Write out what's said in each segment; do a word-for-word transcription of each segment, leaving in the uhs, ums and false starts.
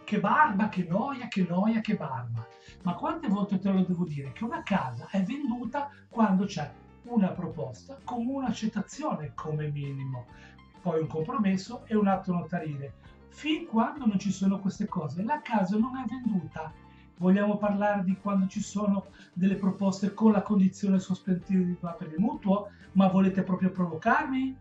Che barba, che noia, che noia, che barba. Ma quante volte te lo devo dire che una casa è venduta quando c'è una proposta con un'accettazione come minimo, poi un compromesso e un atto notarile. Fin quando non ci sono queste cose, la casa non è venduta. Vogliamo parlare di quando ci sono delle proposte con la condizione sospensiva per il mutuo? Ma volete proprio provocarmi?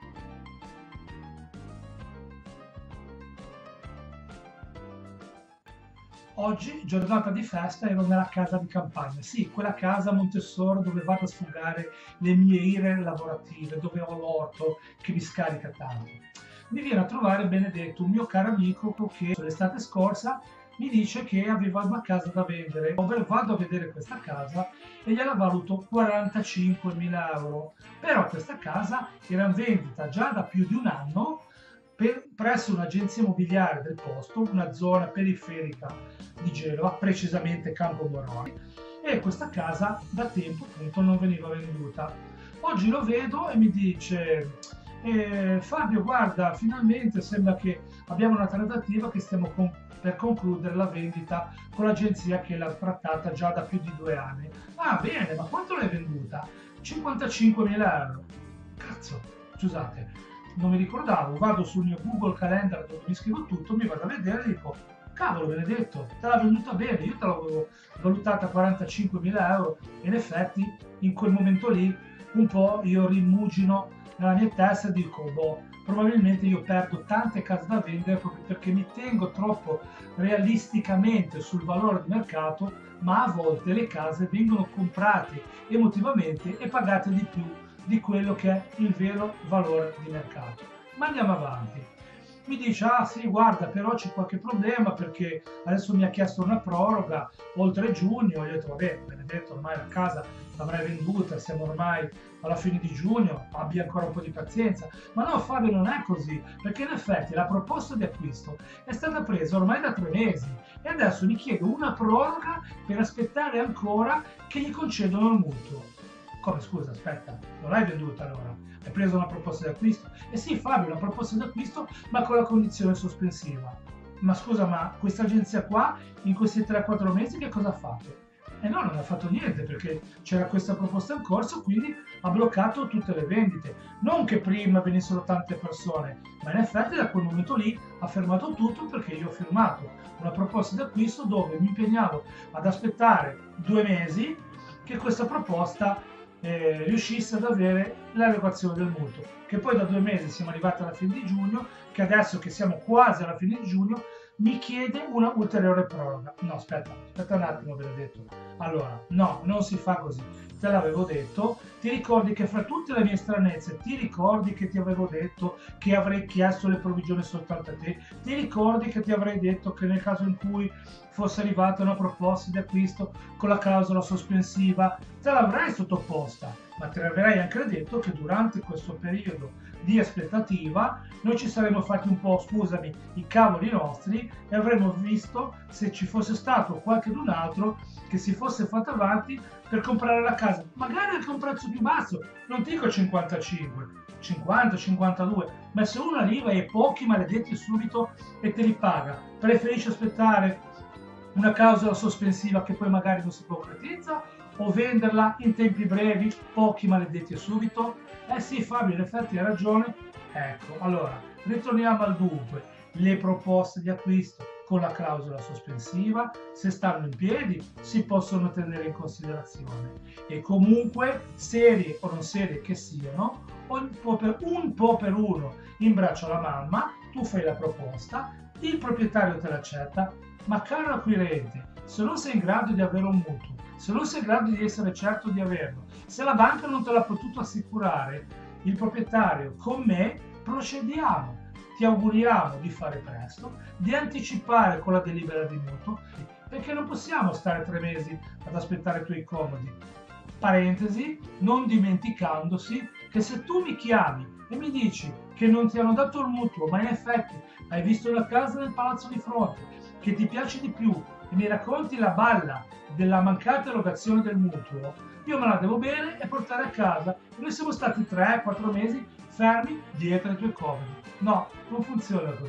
Oggi, giornata di festa, ero nella casa di campagna. Sì, quella casa a Montessoro dove vado a sfogare le mie ire lavorative, dove ho l'orto che mi scarica tanto. Mi viene a trovare Benedetto, un mio caro amico che l'estate scorsa mi dice che aveva una casa da vendere. Vado a vedere questa casa e gliela valuto quarantacinquemila euro. Però questa casa era in vendita già da più di un anno per, presso un'agenzia immobiliare del posto, una zona periferica di Genova, precisamente Campo Moroni, e questa casa da tempo appunto non veniva venduta. Oggi lo vedo e mi dice eh, Fabio, guarda, finalmente sembra che abbiamo una trattativa che stiamo con, per concludere la vendita con l'agenzia che l'ha trattata già da più di due anni. Ah, bene, ma quanto l'hai venduta? cinquantacinquemila euro. Cazzo, scusate, non mi ricordavo, vado sul mio Google Calendar dove mi scrivo tutto, mi vado a vedere e dico, cavolo Benedetto, te l'ha venduta bene, io te l'avevo valutata a quarantacinquemila euro e in effetti in quel momento lì un po' io rimugino nella mia testa e dico, boh, probabilmente io perdo tante case da vendere proprio perché mi tengo troppo realisticamente sul valore di mercato, ma a volte le case vengono comprate emotivamente e pagate di più di quello che è il vero valore di mercato. Ma andiamo avanti. Mi dice, ah sì, guarda, però c'è qualche problema perché adesso mi ha chiesto una proroga oltre giugno. Io ho detto, vabbè, Benedetto, ormai la casa l'avrai venduta, siamo ormai alla fine di giugno, abbia ancora un po' di pazienza. Ma no, Fabio, non è così, perché in effetti la proposta di acquisto è stata presa ormai da tre mesi e adesso mi chiede una proroga per aspettare ancora che gli concedono il mutuo. Come, scusa, aspetta, non l'hai venduta allora? Hai preso una proposta di acquisto? Eh sì, Fabio, una proposta di acquisto, ma con la condizione sospensiva. Ma scusa, ma questa agenzia qua, in questi tre quattro mesi, che cosa ha fatto? E no, non ha fatto niente, perché c'era questa proposta in corso, quindi ha bloccato tutte le vendite. Non che prima venissero tante persone, ma in effetti da quel momento lì ha fermato tutto perché io ho firmato una proposta di acquisto dove mi impegnavo ad aspettare due mesi che questa proposta Eh, riuscisse ad avere l'erogazione del mutuo, che poi da due mesi siamo arrivati alla fine di giugno, che adesso che siamo quasi alla fine di giugno mi chiede una ulteriore proroga. No, aspetta, aspetta un attimo, Benedetto. Allora, no, non si fa così. Te l'avevo detto, ti ricordi che fra tutte le mie stranezze, ti ricordi che ti avevo detto che avrei chiesto le provvigioni soltanto a te? Ti ricordi che ti avrei detto che nel caso in cui fosse arrivata una proposta di acquisto con la clausola sospensiva, te l'avrei sottoposta, ma te l'avrei anche detto che durante questo periodo di aspettativa noi ci saremmo fatti un po', scusami, i cavoli nostri e avremmo visto se ci fosse stato qualcun altro che si fosse fatto avanti per comprare la casa, magari anche a un prezzo più basso, non dico cinquantacinque, cinquanta, cinquantadue, ma se uno arriva e pochi maledetti subito e te li paga, preferisci aspettare una clausola sospensiva che poi magari non si concretizza o venderla in tempi brevi, pochi maledetti e subito? Eh sì, Fabio, in effetti hai ragione. Ecco, allora, ritorniamo al dunque. Le proposte di acquisto con la clausola sospensiva, se stanno in piedi, si possono tenere in considerazione. E comunque, serie o non serie che siano, un po' per, un po' per uno in braccio alla mamma, tu fai la proposta, il proprietario te l'accetta, ma caro acquirente, se non sei in grado di avere un mutuo, se non sei in grado di essere certo di averlo, se la banca non te l'ha potuto assicurare, il proprietario con me, procediamo. Ti auguriamo di fare presto, di anticipare con la delibera di mutuo, perché non possiamo stare tre mesi ad aspettare i tuoi comodi. Parentesi, non dimenticandosi che se tu mi chiami e mi dici che non ti hanno dato il mutuo, ma in effetti hai visto la casa nel palazzo di fronte, che ti piace di più e mi racconti la balla della mancata erogazione del mutuo, io me la devo bere e portare a casa. E noi siamo stati tre quattro mesi fermi dietro ai tuoi comodi. No, non funziona così.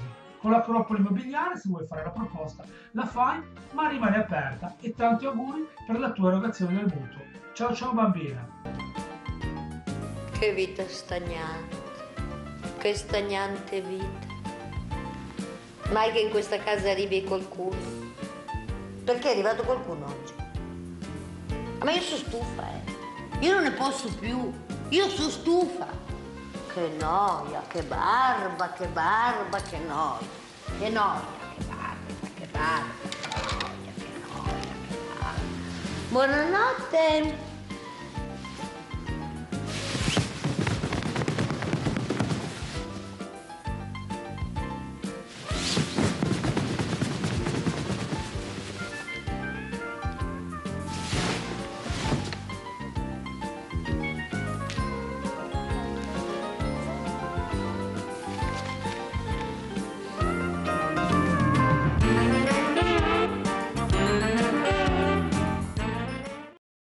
Con la Propoli Immobiliare, se vuoi fare la proposta, la fai, ma rimane aperta. E tanti auguri per la tua erogazione del mutuo. Ciao ciao bambina! Che vita stagnante, che stagnante vita. Mai che in questa casa arrivi qualcuno. Perché è arrivato qualcuno oggi? Ma io sono stufa, eh. Io non ne posso più. Io sono stufa. Che noia, che barba, che barba, che noia. Che noia, che barba, che barba, che noia, che noia, che barba. Buonanotte.